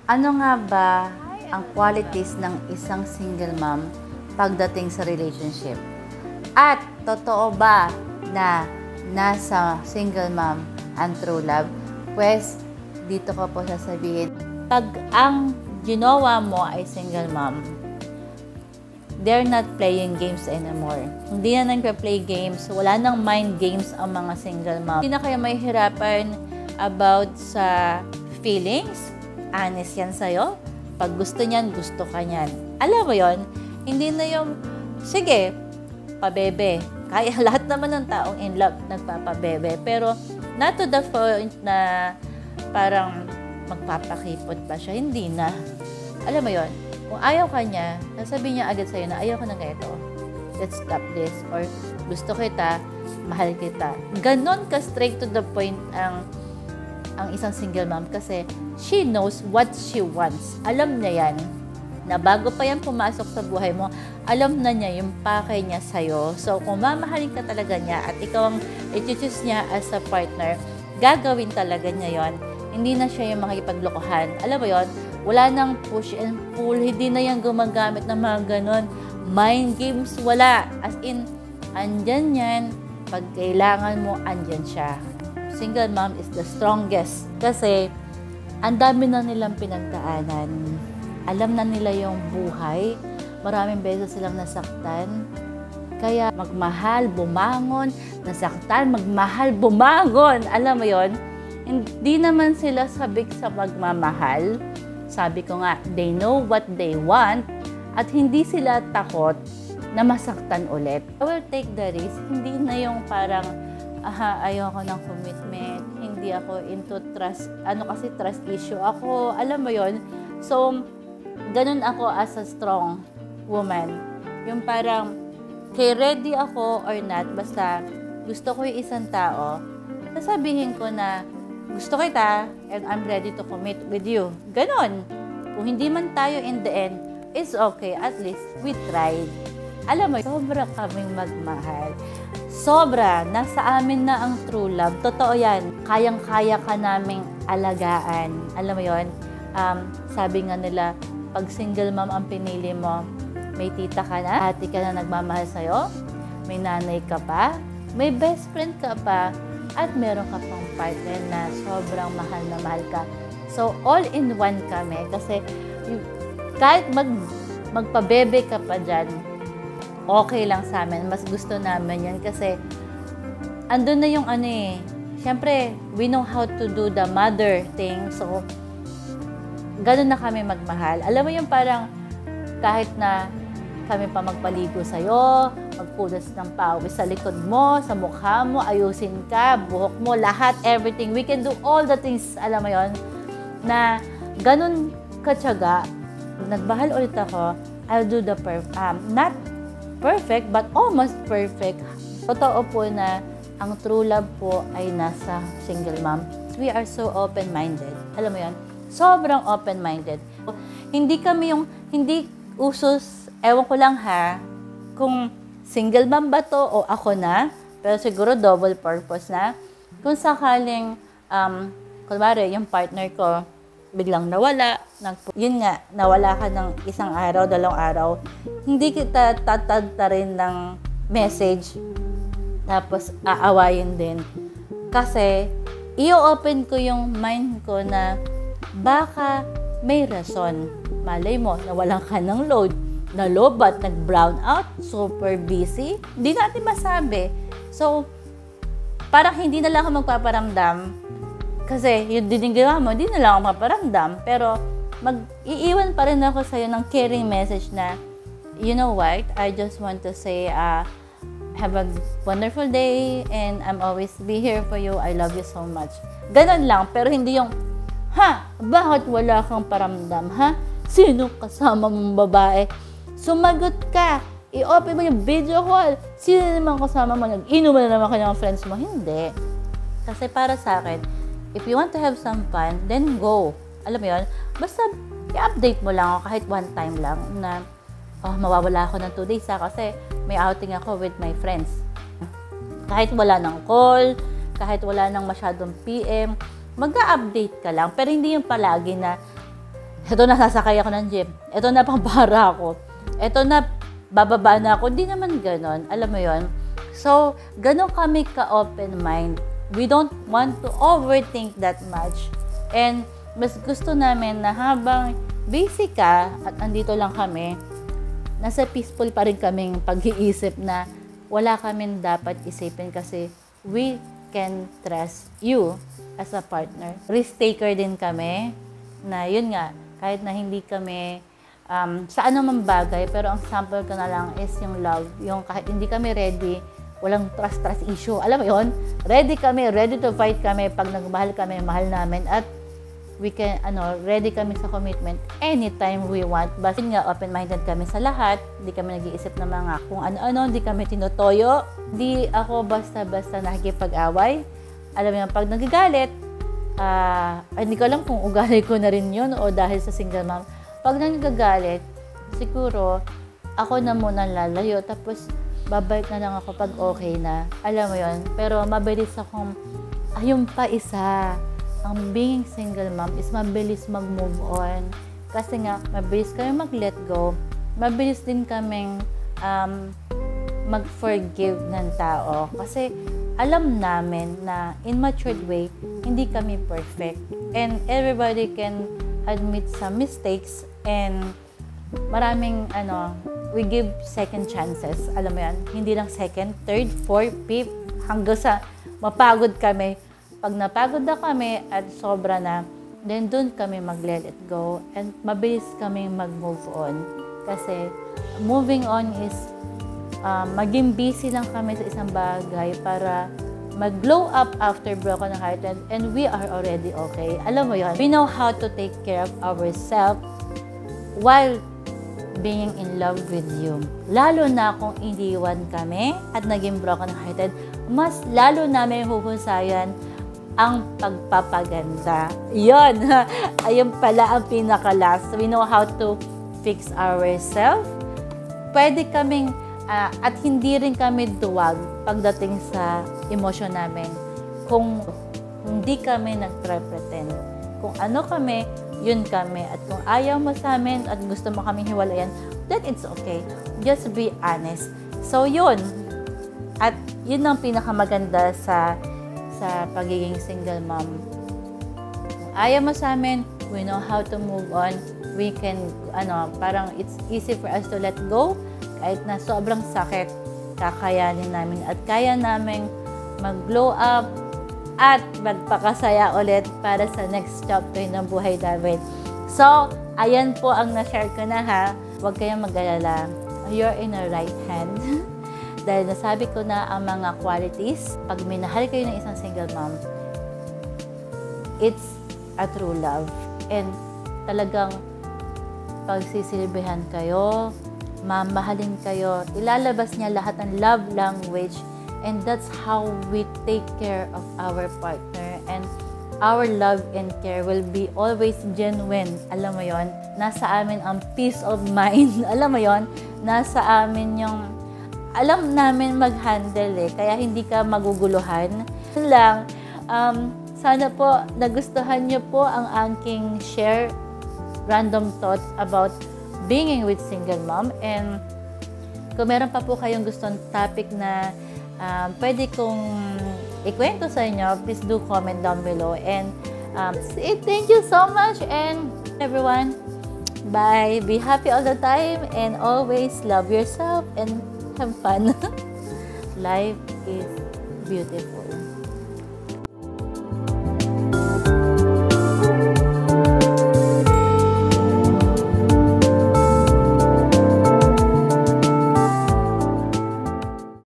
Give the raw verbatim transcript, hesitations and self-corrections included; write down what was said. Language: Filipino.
Ano nga ba ang qualities ng isang single mom pagdating sa relationship? At totoo ba na nasa single mom ang true love? Pues, dito ko po sasabihin, pag ang ginawa mo ay single mom, they're not playing games anymore. Hindi na nagpa-play games, wala nang mind games ang mga single mom. Hindi na kayo mahihirapan about sa feelings. Honest yan sa'yo. Pag gusto niyan, gusto ka niyan. Alam mo yon, hindi na yung, sige, pabebe. Kaya lahat naman ng taong in love nagpapabebe. Pero not to the point na parang magpapakipot pa siya. Hindi na. Alam mo yon, kung ayaw ka niya, sasabihin niya agad sa'yo na ayaw ko na ganito. Let's stop this. Or gusto kita, mahal kita. Ganon ka straight to the point ang ang isang single mom kasi she knows what she wants. Alam niya yan. Na bago pa yan pumasok sa buhay mo, alam na niya yung pakay niya sa'yo. So, kung mamahalin ka talaga niya at ikaw ang i-choose niya as a partner, gagawin talaga niya yon. Hindi na siya yung makikipaglokohan. Alam mo yon, wala nang push and pull. Hindi na yan gumagamit ng mga ganon. Mind games, wala. As in, andyan yan. Pag kailangan mo, andyan siya. Single mom is the strongest kasi ang dami na nilang pinagdaanan. Alam na nila yung buhay. Maraming beses silang nasaktan. Kaya magmahal, bumangon, nasaktan, magmahal, bumangon. Alam mo yon, hindi naman sila sabik sa magmamahal. Sabi ko nga, they know what they want at hindi sila takot na masaktan ulit. I will take the risk. Hindi na yung parang aha, ayoko ng commitment, hindi ako into trust, ano kasi trust issue ako, alam mo yon. So, ganun ako as a strong woman. Yung parang, kay ready ako or not, basta gusto ko yung isang tao, sasabihin ko na gusto kita and I'm ready to commit with you. Ganun. Kung hindi man tayo in the end, it's okay, at least we tried. Alam mo, sobra kaming magmahal. Sobra, nasa amin na ang true love. Totoo yan. Kayang-kaya ka naming alagaan. Alam mo yon, um, sabi nga nila, pag single mom ang pinili mo, may tita ka na, ate ka na nagmamahal sa'yo, may nanay ka pa, may best friend ka pa, at meron ka pang partner na sobrang mahal na mahal ka. So, all in one kami. Kasi, kahit mag, magpabebe ka pa dyan, okay lang sa amin. Mas gusto namin yan kasi andun na yung ano eh. Siyempre, we know how to do the mother thing. So, ganun na kami magmahal. Alam mo yung parang kahit na kami pa magpaligo sa'yo, magpunas ng pawis sa likod mo, sa mukha mo, ayusin ka, buhok mo, lahat, everything. We can do all the things, alam mo yon, na ganun katyaga. Nagmahal ulit ako, I'll do the perfect, um, not perfect, but almost perfect. Totoo po na ang true love po ay nasa single mom. We are so open-minded. Alam mo yan? Sobrang open-minded. Hindi kami yung, hindi usos, ewan ko lang ha, kung single mom ba to o ako na, pero siguro double purpose na. Kung sakaling, um, kunwari, yung partner ko, biglang nawala, nag- yun nga, nawala ka ng isang araw, dalawang araw, hindi kita tatagta rin ng message, tapos aawayin din. Kasi, i-open ko yung mind ko na baka may rason. Malay mo, nawalan ka ng load, nalobat, nag-brown out, super busy, hindi natin masabi. So, parang hindi na lang ako magpaparamdam. Kasi yung diniggawa mo, hindi na lang ako maparamdam. Pero mag-iiwan pa rin ako sa'yo ng caring message na, you know what, I just want to say, uh, have a wonderful day and I'm always be here for you. I love you so much. Ganon lang, pero hindi yung, ha, bakit wala kang paramdam, ha? Sino kasama mong babae? Sumagot ka. I-open mo yung video call. Sino naman kasama mo? Nag-inom na naman ka ng friends mo? Hindi. Kasi para sa akin, if you want to have some fun, then go. Alam mo yun? Basta i-update mo lang ako kahit one time lang na, oh, mawawala ako ng two days ha, kasi may outing ako with my friends. Kahit wala ng call, kahit wala ng masyadong P M, mag-update ka lang. Pero hindi yung palagi na Ito na, sasakay ako ng jeep. Ito na, pampara ako. Ito na, bababa na ako. Hindi naman ganon. Alam mo yon. So, ganon kami ka-open mind. We don't want to overthink that much. And, mas gusto namin na habang busy ka at andito lang kami, nasa peaceful pa rin kaming pag-iisip na wala kaming dapat isipin kasi we can trust you as a partner. Risk taker din kami na yun nga, kahit na hindi kami um, sa anumang bagay, pero ang sample ko na lang is yung love. Yung kahit hindi kami ready, walang trust-trust issue. Alam mo yun? Ready kami, ready to fight kami pag nagmahal kami, mahal namin. At we can, ano, ready kami sa commitment anytime we want. Basta nga, open-minded kami sa lahat. Hindi kami nag-iisip ng mga kung ano-ano, hindi kami tinutoyo. Hindi ako basta-basta nakikipag-away. Alam mo yun, pag nagagalit, uh, hindi ko alam kung ugali ko na rin yun o dahil sa single mom. Pag nagagalit, siguro, ako na muna lalayo. Tapos, babalik na lang ako pag okay na. Alam mo yun. Pero mabilis akong, ayun pa isa. Ang being single mom is mabilis mag-move on. Kasi nga, mabilis kami mag-let go. Mabilis din kaming um, mag-forgive ng tao. Kasi alam namin na in matured way, hindi kami perfect. And everybody can admit some mistakes and maraming ano, we give second chances. Alam mo yan, hindi lang second, third, fourth, fifth, hanggang sa mapagod kami. Pag napagod na kami at sobra na, then dun kami mag-let it go and mabilis kami mag-move on. Kasi moving on is uh, maging busy lang kami sa isang bagay para mag-glow up after broken hearted and we are already okay. Alam mo yun, we know how to take care of ourselves while being in love with you. Lalo na kung iniwan kami at naging broken hearted, mas lalo namin huhusayan ang pagpapaganda. Yun! Ayun pala ang pinaka-last. We know how to fix ourselves. Pwede kaming, uh, at hindi rin kami duwag pagdating sa emosyon namin. Kung hindi kami nagpre-pretend. Kung ano kami, yun kami. At kung ayaw mo sa amin at gusto mo kaming hiwalayan, then it's okay. Just be honest. So, yun. At yun ang pinakamaganda sa sa pagiging single mom. Kung ayaw mo sa amin, we know how to move on. We can, ano, parang it's easy for us to let go. Kahit na sobrang sakit, kakayanin namin at kaya namin mag-glow up at magpakasaya ulit para sa next chapter ng buhay namin. So, ayan po ang na-share ko na ha. Huwag kayong mag-alala. You're in the right hand. Dahil nasabi ko na ang mga qualities, pag minahal kayo ng isang single mom, it's a true love. And talagang pagsisilbihan kayo, mamahalin kayo, ilalabas niya lahat ng love language, and that's how we take care of our partner. And our love and care will be always genuine. Alam mo yon, nasa amin ang peace of mind. Alam mo yon, nasa amin yung alam namin mag-handle eh, kaya hindi ka maguguluhan. Lang, um, sana po nagustuhan niyo po ang aking share, random thoughts about being with single mom. And kung meron pa po kayong gustong topic na um, pwede kong ikwento sa inyo, please do comment down below. And um, say thank you so much and everyone, bye. Be happy all the time and always love yourself and have fun. Life is beautiful.